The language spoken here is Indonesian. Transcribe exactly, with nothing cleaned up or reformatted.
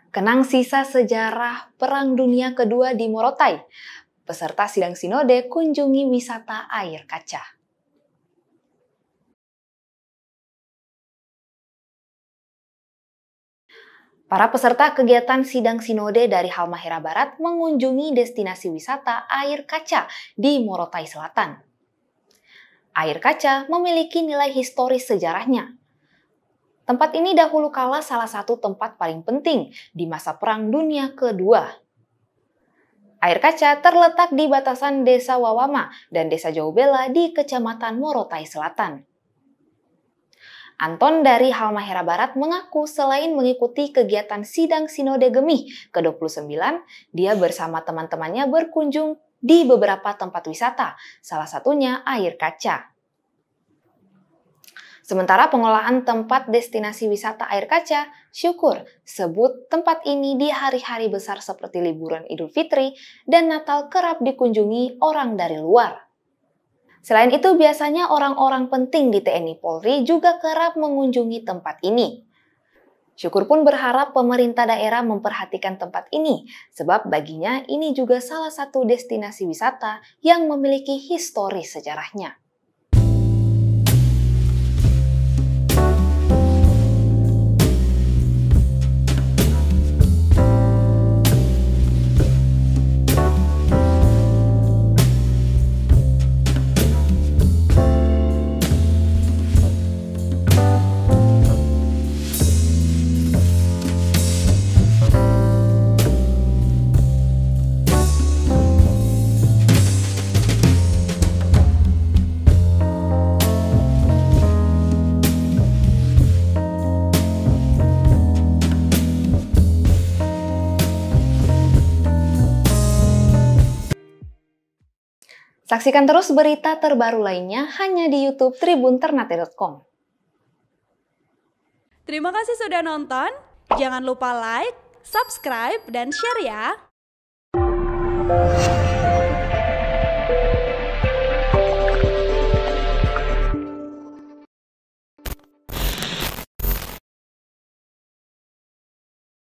Kenang sisa sejarah Perang Dunia Kedua di Morotai. Peserta sidang sinode kunjungi wisata air kaca. Para peserta kegiatan sidang sinode dari Halmahera Barat mengunjungi destinasi wisata air kaca di Morotai Selatan. Air kaca memiliki nilai historis sejarahnya. Tempat ini dahulu kala salah satu tempat paling penting di masa Perang Dunia Kedua. Air kaca terletak di batasan Desa Wawama dan Desa Jaubela di Kecamatan Morotai Selatan. Anton dari Halmahera Barat mengaku selain mengikuti kegiatan sidang sinode Gemih ke dua puluh sembilan, dia bersama teman-temannya berkunjung di beberapa tempat wisata, salah satunya air kaca. Sementara pengelolaan tempat destinasi wisata air kaca, Syukur sebut tempat ini di hari-hari besar seperti liburan Idul Fitri dan Natal kerap dikunjungi orang dari luar. Selain itu, biasanya orang-orang penting di T N I Polri juga kerap mengunjungi tempat ini. Syukur pun berharap pemerintah daerah memperhatikan tempat ini, sebab baginya ini juga salah satu destinasi wisata yang memiliki historis sejarahnya. Saksikan terus berita terbaru lainnya hanya di YouTube tribun ternate dot com. Terima kasih sudah nonton. Jangan lupa like, subscribe, dan share ya.